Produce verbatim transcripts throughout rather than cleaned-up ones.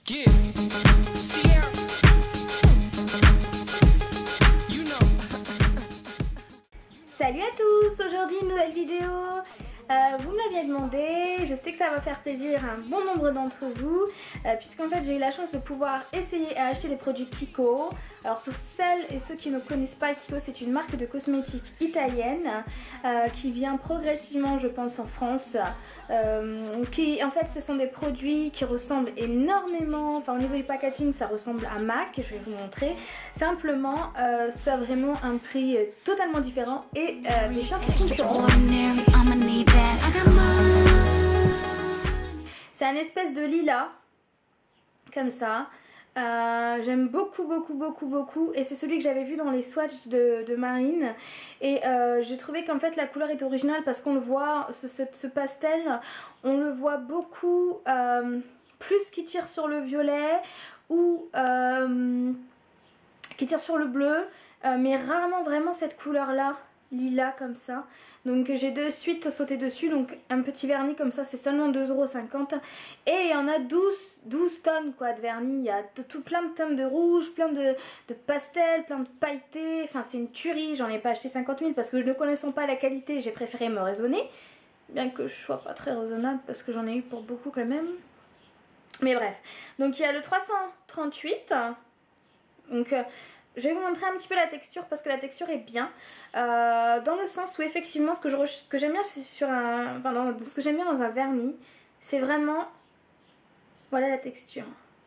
Yeah. Sierra. You know. Salut à tous, aujourd'hui une nouvelle vidéo. Euh, vous me l'aviez demandé, je sais que ça va faire plaisir à un bon nombre d'entre vous, euh, puisqu'en fait j'ai eu la chance de pouvoir essayer à acheter des produits Kiko. Alors pour celles et ceux qui ne connaissent pas, Kiko c'est une marque de cosmétiques italienne euh, qui vient progressivement je pense en France. Euh, qui, en fait ce sont des produits qui ressemblent énormément, enfin au niveau du packaging ça ressemble à MAC, je vais vous montrer. Simplement euh, ça a vraiment un prix totalement différent et euh, des chiens qui concurrencent. C'est un espèce de lilas, comme ça. Euh, J'aime beaucoup, beaucoup, beaucoup, beaucoup. Et c'est celui que j'avais vu dans les swatchs de, de Marine. Et euh, j'ai trouvé qu'en fait la couleur est originale parce qu'on le voit, ce, ce, ce pastel, on le voit beaucoup euh, plus qui tire sur le violet ou euh, qui tire sur le bleu. Euh, mais rarement vraiment cette couleur-là, lilas comme ça. Donc j'ai de suite sauté dessus, donc un petit vernis comme ça c'est seulement deux euros cinquante. Et il y en a douze, douze tonnes quoi de vernis, il y a tout, plein de teintes de rouge, plein de, de pastels, plein de pailletés, enfin c'est une tuerie. J'en ai pas acheté cinquante mille parce que ne connaissant pas la qualité j'ai préféré me raisonner. Bien que je sois pas très raisonnable parce que j'en ai eu pour beaucoup quand même. Mais bref, donc il y a le trois cent trente-huit, donc... Euh, je vais vous montrer un petit peu la texture parce que la texture est bien euh, dans le sens où effectivement ce que j'aime que bien c'est sur un enfin dans, ce que j'aime bien dans un vernis c'est vraiment voilà la texture.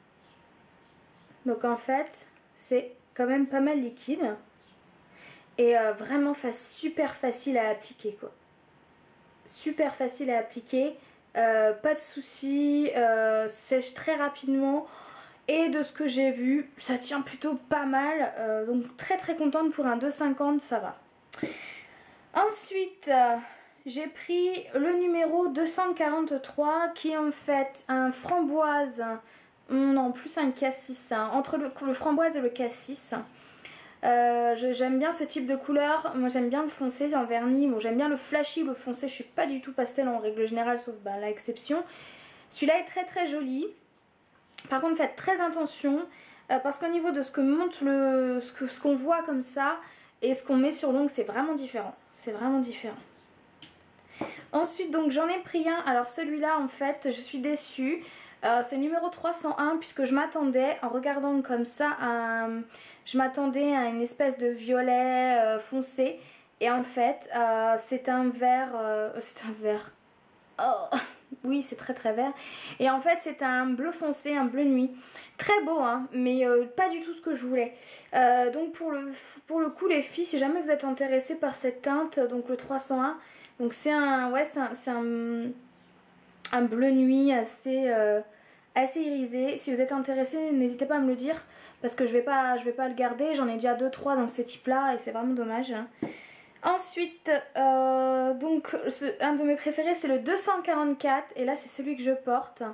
Donc en fait c'est quand même pas mal liquide et euh, vraiment fa super facile à appliquer quoi. Super facile à appliquer, euh, pas de soucis, euh, sèche très rapidement. Et de ce que j'ai vu, ça tient plutôt pas mal. Euh, donc très très contente pour un deux cinquante, ça va. Ensuite, euh, j'ai pris le numéro deux cent quarante-trois qui est en fait un framboise. Non, plus un cassis. Hein, entre le, le framboise et le cassis. Euh, j'aime bien ce type de couleur. Moi j'aime bien le foncé en vernis. Bon, j'aime bien le flashy, le foncé. Je suis pas du tout pastel en règle générale, sauf bah, l'exception. Celui-là est très très joli. Par contre faites très attention euh, parce qu'au niveau de ce que montre le ce que ce qu'on voit comme ça et ce qu'on met sur l'ongle c'est vraiment différent. C'est vraiment différent. Ensuite donc j'en ai pris un. Alors celui-là en fait je suis déçue. Euh, c'est numéro trois cent un puisque je m'attendais en regardant comme ça à, je m'attendais à une espèce de violet euh, foncé et en fait euh, c'est un vert euh, c'est un vert. Oh oui c'est très très vert et en fait c'est un bleu foncé, un bleu nuit très beau hein, mais euh, pas du tout ce que je voulais. Euh, donc pour le, pour le coup les filles si jamais vous êtes intéressées par cette teinte, donc le trois cent un, donc c'est un, ouais, c'est un, c'est un, un bleu nuit assez, euh, assez irisé. Si vous êtes intéressés n'hésitez pas à me le dire parce que je vais pas, je vais pas le garder, j'en ai déjà deux trois dans ces types là et c'est vraiment dommage hein. Ensuite, euh, donc ce, un de mes préférés c'est le deux cent quarante-quatre et là c'est celui que je porte.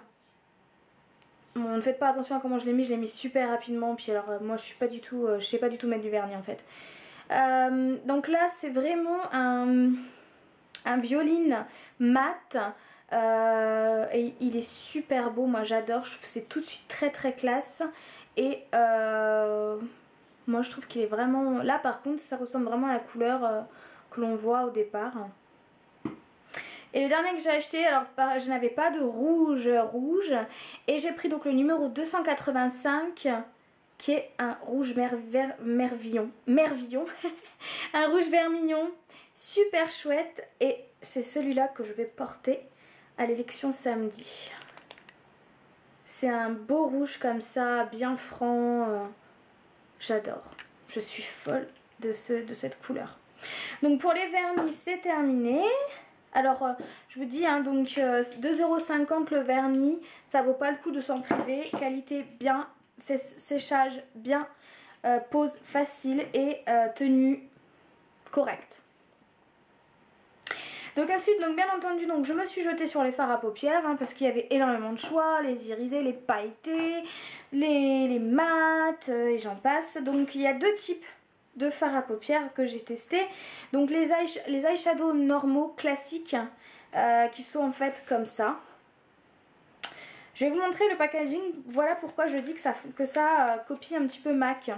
Bon, ne faites pas attention à comment je l'ai mis, je l'ai mis super rapidement. Puis alors euh, moi je suis pas du tout, euh, je sais pas du tout mettre du vernis en fait. Euh, donc là c'est vraiment un, un violine mat. Euh, et il est super beau, moi j'adore, je trouve que c'est tout de suite très très classe. Et euh, moi je trouve qu'il est vraiment... Là par contre ça ressemble vraiment à la couleur euh, que l'on voit au départ. Et le dernier que j'ai acheté, alors je n'avais pas de rouge rouge. Et j'ai pris donc le numéro deux cent quatre-vingt-cinq qui est un rouge mer ver mervillon. Mervillon. Un rouge vermillon. Super chouette. Et c'est celui-là que je vais porter à l'élection samedi. C'est un beau rouge comme ça, bien franc. Euh, J'adore. Je suis folle de, ce, de cette couleur. Donc pour les vernis, c'est terminé. Alors euh, je vous dis, hein, donc euh, deux euros cinquante le vernis, ça vaut pas le coup de s'en priver. Qualité bien, séchage bien, euh, pose facile et euh, tenue correcte. Donc ensuite, donc bien entendu, donc je me suis jetée sur les fards à paupières hein, parce qu'il y avait énormément de choix, les irisés, les pailletés, les, les mats euh, et j'en passe. Donc il y a deux types de fards à paupières que j'ai testé. Donc les, eye, les eyeshadows normaux classiques euh, qui sont en fait comme ça. Je vais vous montrer le packaging. Voilà pourquoi je dis que ça, que ça euh, copie un petit peu MAC.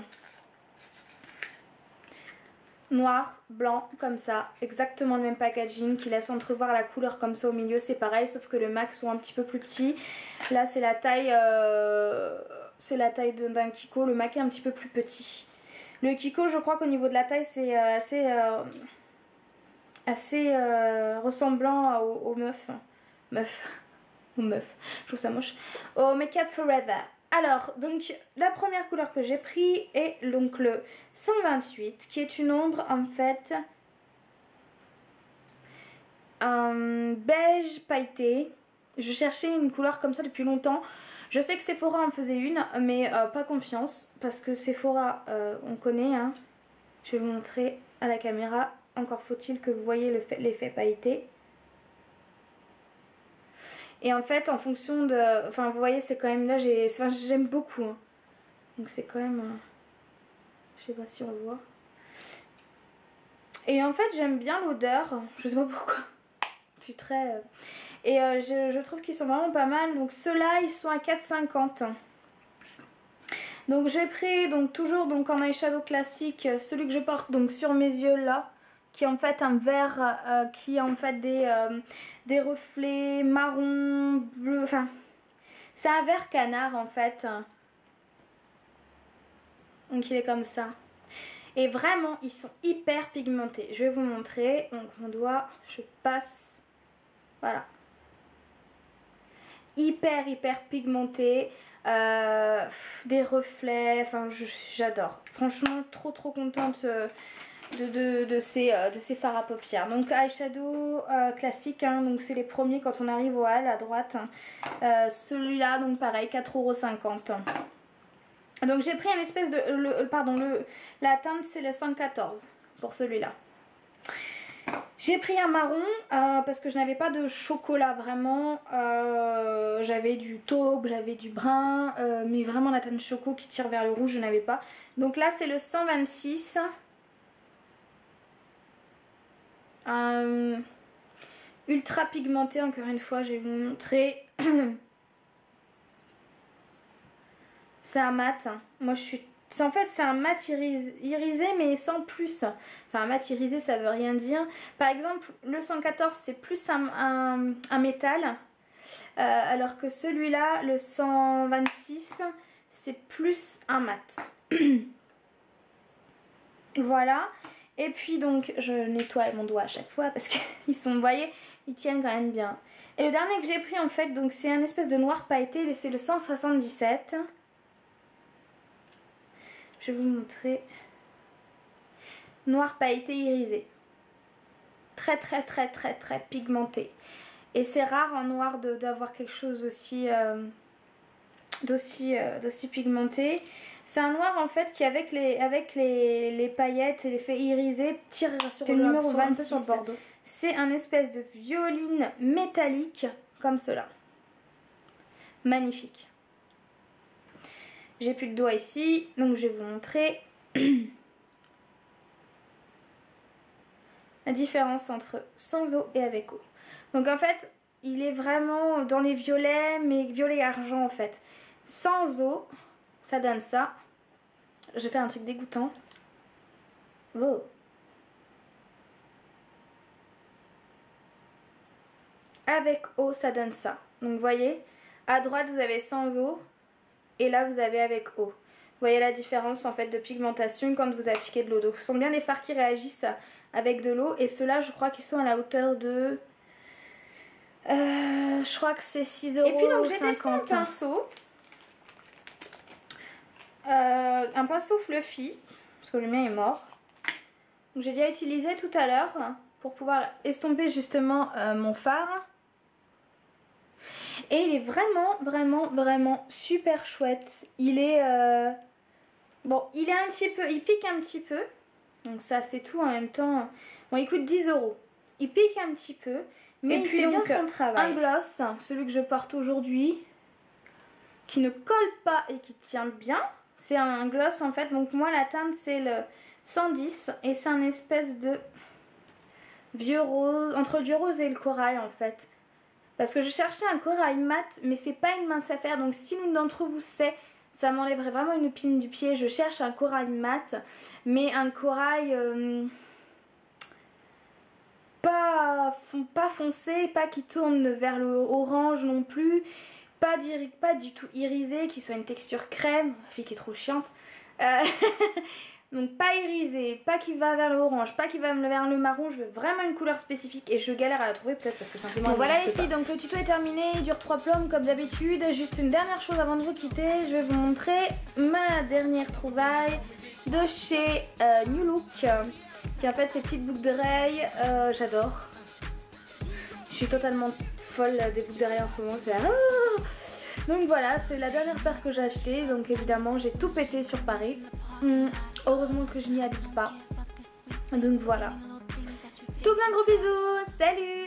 Noir, blanc, comme ça. Exactement le même packaging qui laisse entrevoir la couleur comme ça au milieu. C'est pareil, sauf que le MAC sont un petit peu plus petits. Là, c'est la taille, euh, c'est la taille d'un Kiko. Le MAC est un petit peu plus petit. Le Kiko, je crois qu'au niveau de la taille, c'est euh, assez, euh, assez euh, ressemblant aux, aux meufs. Meufs. Aux meufs. Je trouve ça moche. Au Make Up Forever. Alors, donc, la première couleur que j'ai pris est donc le cent vingt-huit, qui est une ombre, en fait, un beige pailleté. Je cherchais une couleur comme ça depuis longtemps. Je sais que Sephora en faisait une, mais euh, pas confiance, parce que Sephora, euh, on connaît, hein. Je vais vous montrer à la caméra. Encore faut-il que vous voyez l'effet pailleté. Et en fait, en fonction de... Enfin, vous voyez, c'est quand même... Là, j'ai, enfin, j'aime beaucoup. Hein. Donc, c'est quand même... Euh... Je sais pas si on le voit. Et en fait, j'aime bien l'odeur. Je sais pas pourquoi. Je suis très... Euh... Et euh, je, je trouve qu'ils sont vraiment pas mal. Donc, ceux-là, ils sont à quatre cinquante. Donc, j'ai pris, donc, toujours donc, en eyeshadow classique, celui que je porte donc sur mes yeux, là. Qui est en fait un vert, euh, qui a en fait des... Euh, des reflets marron, bleu, enfin c'est un vert canard en fait, donc il est comme ça et vraiment ils sont hyper pigmentés. Je vais vous montrer, donc mon doigt, je passe, voilà, hyper hyper pigmenté, euh, des reflets, enfin j'adore, franchement trop trop contente euh, De, de, de, ces, euh, de ces fards à paupières. Donc eyeshadow euh, classique, hein, donc c'est les premiers quand on arrive au hall à droite. Euh, Celui-là, donc pareil, quatre euros cinquante. Donc j'ai pris un espèce de... Le, pardon, le, la teinte c'est le cent quatorze pour celui-là. J'ai pris un marron euh, parce que je n'avais pas de chocolat vraiment. Euh, j'avais du taupe, j'avais du brun, euh, mais vraiment la teinte choco qui tire vers le rouge, je n'avais pas. Donc là c'est le cent vingt-six. Euh, ultra pigmenté, encore une fois, je vais vous montrer. C'est un mat. Moi, je suis. En fait, c'est un mat irisé, irisé, mais sans plus. Enfin, un mat irisé, ça veut rien dire. Par exemple, le cent quatorze, c'est plus un, un, un métal. Euh, alors que celui-là, le cent vingt-six, c'est plus un mat. Voilà. Et puis donc je nettoie mon doigt à chaque fois parce qu'ils sont, vous voyez, ils tiennent quand même bien. Et le dernier que j'ai pris en fait, donc c'est un espèce de noir pailleté, c'est le cent soixante-dix-sept. Je vais vous montrer. Noir pailleté irisé. Très très très très très pigmenté. Et c'est rare en noir d'avoir quelque chose aussi euh, d'aussi euh, d'aussi pigmenté. C'est un noir en fait qui avec les, avec les, les paillettes et l'effet irisé tire sur le numéro vingt-six. Sur Bordeaux. C'est un espèce de violine métallique comme cela. Magnifique. J'ai plus de doigts ici, donc je vais vous montrer la différence entre sans eau et avec eau. Donc en fait, il est vraiment dans les violets, mais violet argent en fait. Sans eau, ça donne ça. Je vais faire un truc dégoûtant. Oh. Avec eau, ça donne ça. Donc vous voyez, à droite vous avez sans eau et là vous avez avec eau. Vous voyez la différence en fait de pigmentation quand vous appliquez de l'eau. Donc ce sont bien des fards qui réagissent avec de l'eau et ceux-là je crois qu'ils sont à la hauteur de... Euh, je crois que c'est six euros. Et puis donc j'ai testé un pinceau. Euh, un pinceau fluffy, parce que le mien est mort. Donc j'ai déjà utilisé tout à l'heure pour pouvoir estomper justement euh, mon fard. Et il est vraiment, vraiment, vraiment super chouette. Il est... Euh... Bon, il est un petit peu... Il pique un petit peu. Donc ça c'est tout en même temps. Bon, il coûte dix euros. Il pique un petit peu. Mais et il puis fait donc, bien son travail. Un gloss, celui que je porte aujourd'hui, qui ne colle pas et qui tient bien. C'est un gloss en fait, donc moi la teinte c'est le cent dix et c'est un espèce de vieux rose, entre le vieux rose et le corail en fait. Parce que je cherchais un corail mat, mais c'est pas une mince affaire. Donc si l'une d'entre vous sait, ça m'enlèverait vraiment une épine du pied. Je cherche un corail mat, mais un corail euh, pas, pas foncé, pas qui tourne vers le orange non plus. Pas, pas du tout irisé, qui soit une texture crème. La fille qui est trop chiante. Euh, donc pas irisé, pas qui va vers le orange, pas qui va vers le marron. Je veux vraiment une couleur spécifique et je galère à la trouver, peut-être parce que simplement bon, voilà les filles, donc le tuto est terminé, il dure trois plombes comme d'habitude. Juste une dernière chose avant de vous quitter, je vais vous montrer ma dernière trouvaille de chez euh, New Look, qui en fait ces petites boucles d'oreilles. euh, j'adore. Je suis totalement folle des boucles d'oreilles en ce moment, c'est ah. Donc voilà, c'est la dernière paire que j'ai achetée, donc évidemment j'ai tout pété sur Paris. Hum, heureusement que je n'y habite pas. Donc voilà. Tout plein de gros bisous, salut!